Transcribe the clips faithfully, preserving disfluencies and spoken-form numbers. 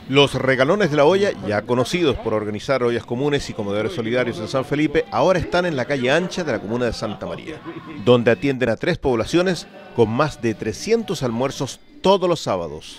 Los regalones de la olla, ya conocidos por organizar ollas comunes y comedores solidarios en San Felipe, ahora están en la calle ancha de la comuna de Santa María, donde atienden a tres poblaciones con más de trescientos almuerzos todos los sábados.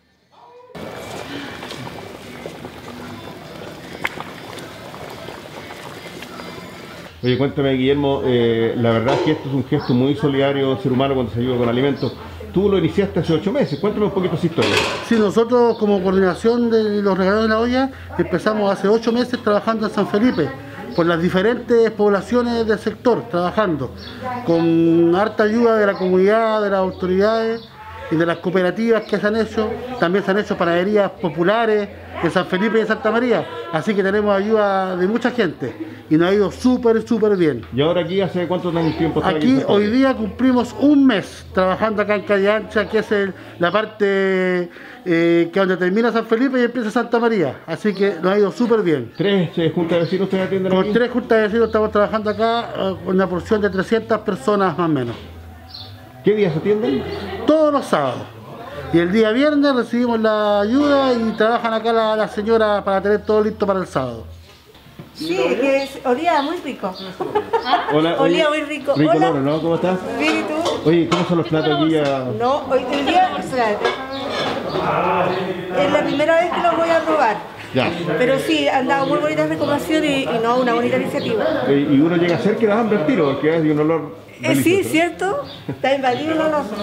Oye, cuéntame, Guillermo, eh, la verdad es que esto es un gesto muy solidario ser humano cuando se ayuda con alimentos. Tú lo iniciaste hace ocho meses, cuéntame un poquito esa historia. Sí, nosotros como coordinación de los regalones de la olla empezamos hace ocho meses trabajando en San Felipe, por las diferentes poblaciones del sector, trabajando con harta ayuda de la comunidad, de las autoridades y de las cooperativas que se han hecho. También se han hecho panaderías populares en San Felipe y en Santa María, así que tenemos ayuda de mucha gente y nos ha ido súper, súper bien. ¿Y ahora aquí hace cuánto tiempo están aquí? Aquí hoy día cumplimos un mes trabajando acá en Calle Ancha, que es el, la parte eh, que donde termina San Felipe y empieza Santa María, así que nos ha ido súper bien. ¿Tres eh, juntas de vecinos ustedes atienden aquí? Con tres juntas de vecinos estamos trabajando acá eh, con una porción de trescientas personas más o menos. ¿Qué días atienden? Todos los sábados. Y el día viernes recibimos la ayuda y trabajan acá la, la señora para tener todo listo para el sábado. Sí, que es, olía muy rico. Hola, olía muy rico. Rico Hola. Loro, ¿no? ¿Cómo estás? Bien, ¿y tú? Oye, ¿cómo son los platos aquí? Ya? No, hoy el día, espérate. Es la primera vez que los voy a probar. Ya. Pero sí, han dado muy bonitas recomendaciones y, y no, una bonita iniciativa. Eh, y uno llega a ser que das hambre al tiro, porque hay un olor Eh, sí, delicioso. ¿cierto? Está invadido el olor.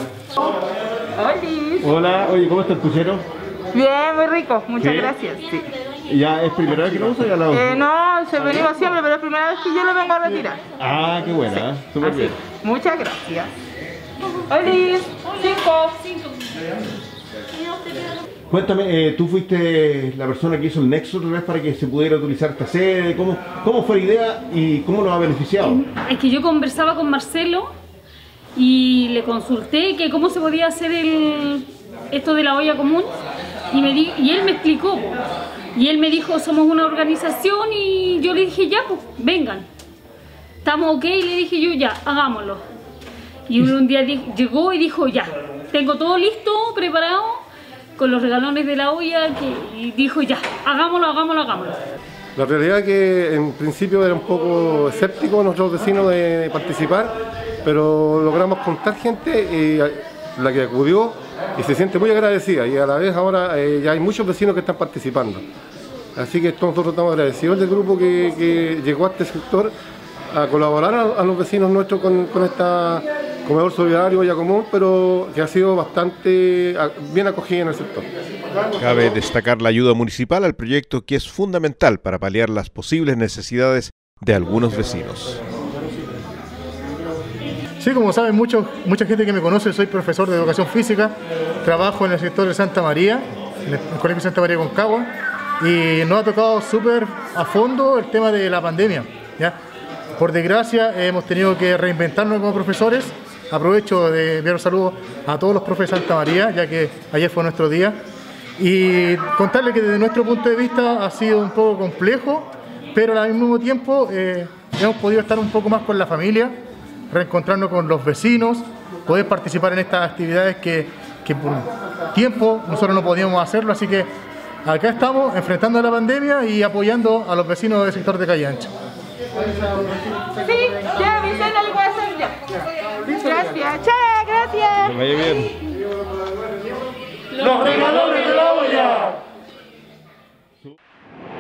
Hola, oye, ¿cómo está el puchero? Bien, muy rico, muchas ¿Sí? gracias. Sí. ¿Ya es primera vez que lo usa o ya la usa? Eh, no, se venimos siempre, pero es la primera vez que yo lo vengo a retirar. Ah, qué buena, ¿eh? Súper Así. bien. Muchas gracias. Olis, cinco. Cuéntame, eh, tú fuiste la persona que hizo el nexo otra vez para que se pudiera utilizar esta sede. ¿Cómo, cómo fue la idea y cómo lo ha beneficiado? Es que yo conversaba con Marcelo y le consulté que cómo se podía hacer el, esto de la olla común y, me di, y él me explicó. Y él me dijo, somos una organización, y yo le dije, ya, pues, vengan. Estamos ok, le dije yo, ya, hagámoslo. Y un día di, llegó y dijo, ya, tengo todo listo, preparado, con los regalones de la olla, que, y dijo, ya, hagámoslo, hagámoslo, hagámoslo. La realidad es que en principio era un poco escéptico nuestros vecinos de participar, pero logramos contar gente y la que acudió y se siente muy agradecida, y a la vez ahora eh, ya hay muchos vecinos que están participando. Así que nosotros estamos agradecidos del grupo que, que llegó a este sector a colaborar a, a los vecinos nuestros con, con esta comedor solidario, olla común, pero que ha sido bastante bien acogida en el sector. Cabe destacar la ayuda municipal al proyecto, que es fundamental para paliar las posibles necesidades de algunos vecinos. Sí, como saben muchos, mucha gente que me conoce, soy profesor de educación física, trabajo en el sector de Santa María, en el Colegio Santa María Concagua, y nos ha tocado súper a fondo el tema de la pandemia, ¿ya? Por desgracia hemos tenido que reinventarnos como profesores. Aprovecho de enviar un saludo a todos los profes de Santa María, ya que ayer fue nuestro día, y contarles que desde nuestro punto de vista ha sido un poco complejo, pero al mismo tiempo eh, hemos podido estar un poco más con la familia, reencontrarnos con los vecinos, poder participar en estas actividades que, que por tiempo nosotros no podíamos hacerlo, así que acá estamos enfrentando la pandemia y apoyando a los vecinos del sector de Calle Ancha. Sí, ya, Vicente, lo voy a hacer ya. Gracias, chao, gracias. Que vaya bien. Los regalones de la olla.